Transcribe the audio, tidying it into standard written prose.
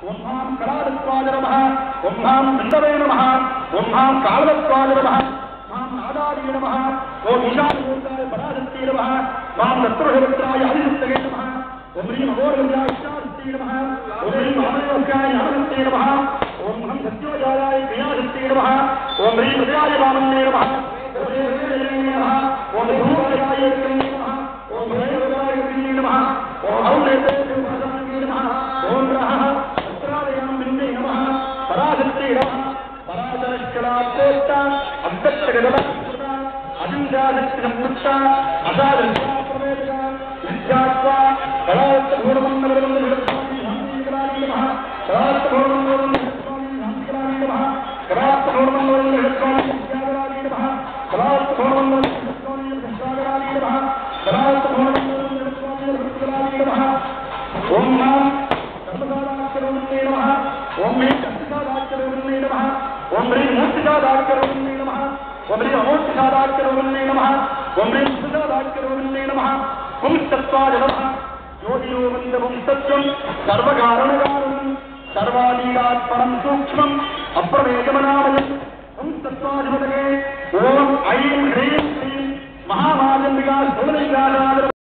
ओं हां कलादत्वाय नमः ओं हां पिण्डवे नमः ओं हां कालदत्वाय नमः मां आदार्ये नमः ओं ईशानभूताय पराशक्ति नमः मां दत्तवृषभद्राय आदिशक्तये नमः ओं ह्रीं अघोरगजाय इष्टाशक्ति नमः ओं ह्रीं वामदेवस्याय ज्ञानशक्ति नमः ओं हं सत्योजायाय क्रियाशक्ति नमः ओं ह्रीं हृदयाय वामन्ये नमः ओं ह्रीं हृदये नमः ओं धूमराय नमः ओं हृदयाय नमः ओं हं नेत्रे नमः ओं रहः अस्त्रालयं बिन्दे नमः पराशक्ति नमः पराशरश्चलात्कोष्टा अव्यक्तगदला अहिंसाशक्ति संवृत्ता असाधनता प्रवेशा विद्यात्वा कलात्मूलमन्नवरं शान्तिकराय नमः कलात्मूलमन्नवरं शान्तिकराय नमः कलात्मूलमन्नवरं विद्याकराय नमः कलात्मूलमन्नवरं विद्याकराय नमः कलात्मूलमन्नवरं विद्याकराय नमः ओं नाम कर्मसादाचरणे नमः ओं मे कर्मसादाचरणे नमः ओं ह्रीं मूर्तिसादाचरणे नमः ओं ह्रीं अमूर्तिसादाचरणे नमः ओं ह्रीं सुसादाचरणे नमः पुंस्तत्वाय नमः योगिनो वन्दनं सत्यं सर्वकारणकारणं सर्वादीनात्परं सूक्ष्मम् अप्रमेयमनामयं पुंस्तत्वाधिपतये ओं ऐं ह्रीं श्रीं महामाजम्बिका